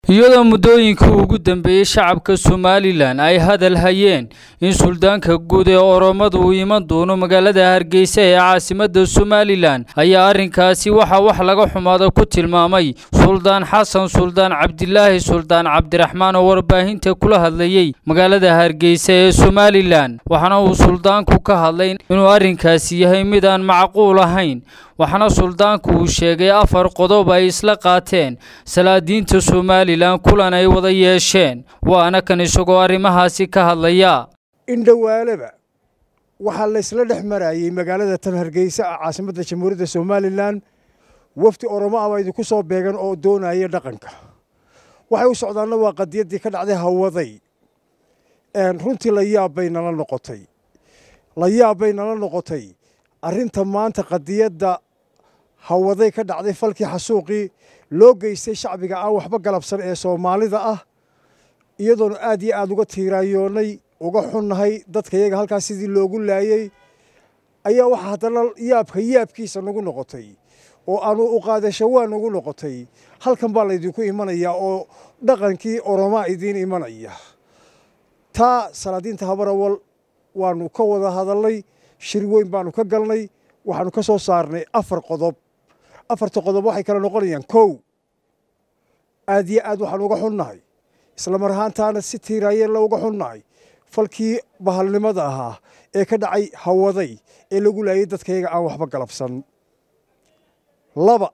iyadoo muddooyinkii ugu dambeeyay shacabka Somaliland ay hadal hayeen in suldaanka guud ee Oromadu uu iman doono magaalada Hargeysa ee caasimadda Somaliland ayaa arrinkaasi wax laga xumaado ku tilmaamay Suldaan Xasan Suldaan Cabdilaahi Suldaan Cabdiraxmaan oo warbaahinta kula hadlayay magaalada Hargeysa ee Somaliland waxana uu suldaanku ka hadlay inuu arrinkaasi yahay mid aan macquul ahayn waxana suldaanku uu sheegay 4 qodob ay isla qaateen salaadiinta Somaliland kulan ay wada yeesheen waana kan isagoo arrimahaasi ka hadlaya indhawaalaba waxa la isla dhexmarayay magaalada tan Hargeysa caasimadda Jamhuuriyadda Somaliland wafdi Oromo ah ay ku soo beegan oo doonaya dhaqanka waxay u socdaana waa qadiyadii ka dhacday hawaday runtii la yaabay nala noqotay arrinta maanta qadiyadda hawaday ka dhacday falkii xasuuqii loo geystay shacbiga aan waxba galabsan ee Soomaalida ah iyadoo aad iyo aad uga tiiraayoonay uga xunnahay dadka iyaga halkaas sidii loogu laayay ayaa waxa hadana yaabkiisa nagu noqotay oo aanu u qaadasho waan ugu noqotay halkan baa la idinku imanaya oo dhaqankii Oromo idin imanaya taa salaadiinta Habarawal waanu ka wada hadalnay shir weyn baanu ka galnay waxaanu ka soo saarnay 4 qodob 4 qodob waxay kala noqonayaan kow aad iyo aad waxaan uga xunnahay isla mar ahaantaana si tiiraayeen looga xunnahay falkii bahalnimada ahaa ee ka dhacay hawaday ee lagu laayay dadkayga aan waxba galabsan laba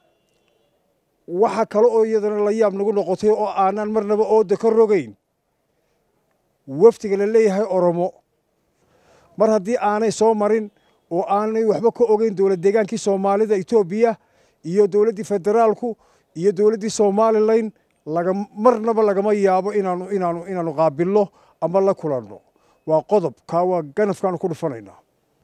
waxa kale oo iyadana la yaab nagu noqotay oo aanan marnaba oo ka rogayn waftiga la leeyahay Oromo mar haddii aanay soo marin oo aanay waxba ka ogeyn dawlad deegaankii Soomaalida Itoobiya iyo dawladda federaalku iyo dawladda Somaliland marnaba lagama yaabo inaanu qaabilno ama la kulanno waa qodob ka waa ganafkaan ku dhufanayna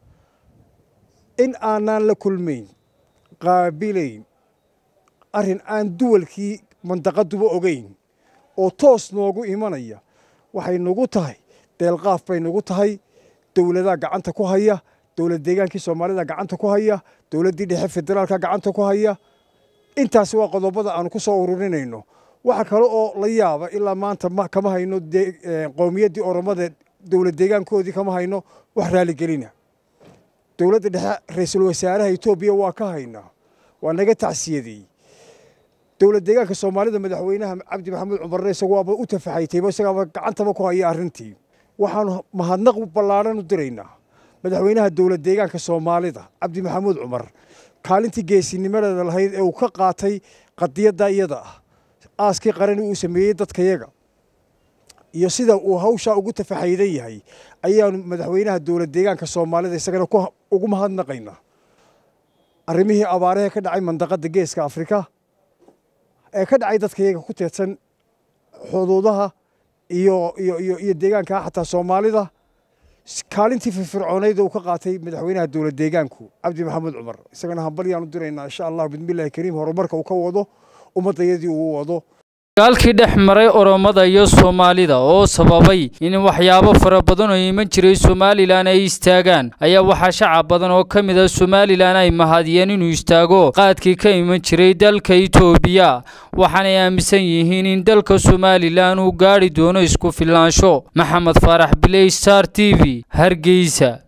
in aanan la kulmayn qaabilayn arrin aan duwalkii mandaqaduba ogeyn oo toos noogu imanaya waxay nagu tahay deelqaaf bay nagu tahay dawladda gacanta ku haya dawlad deegaankii Soomaalida gacanta ku haya dawladdii dhexe federaalka gacanta ku haya intaas waa qodobada aan ku soo ururinayno waxa kale oo la yaaba ilaa maanta kama hayno qowmiyaddii Oromada dawlad deegaankoodii kama hayno wax raali gelina dawladda dhexe ra'iisul wasaaraha Itoobiya waa ka haynaa waa naga tacsiyadii dawlad deegaanka Soomaalida madaxweynaha Cabdi Maxamed Cumar isagoo waaba u tafaxaytay isagoo gacanta ku haya arrintii waxaan mahadnaq ballaaran u diraynaa madaxweynaha dawlad deegaanka Soomaalida Cabdi Maxamed Cumar kaalintii geesinimada lahayd ee uu ka qaatay qadiyadda iyada aaskii qaran uu sameeyay dadkayaga iyo sida uu hawsha ugu tafaxayday yahay ayaan madaxweynaha dawlad deegaanka Soomaalida isagana ugu mahadnaqaynaa arrimihii abaaraha ka dhacay mandaqada geeska Afrika ee ka dhacay dadkayaga ku teedsan xuduudaha iyo deegaanka xataa Soomaalida kaalintii firfircooneed uu ka qaatay madaxweynaha dawlad deegaanku Cabdi Maxamed Cumar isagana hambaliyaan u diraynaa insha Allah bismillaahir kariim horumarka uu ka wado ummadayadii uu wado galkii dhex maray Oromada iyo Soomaalida oo sababay in waxyaabo fara badan oo iman jiray Somaliland ay istaagaan ayaa waxa shacab badan oo kamid ah Somaliland ay mahadiyeen inuu istaago qaadkii ka iman jiray dalka Itoobiya waxaana ay aaminsan yihiin in dalka Somaliland uu gaari doono isku filaansho Maxamed Farax Bilay Star TV Hargeysa.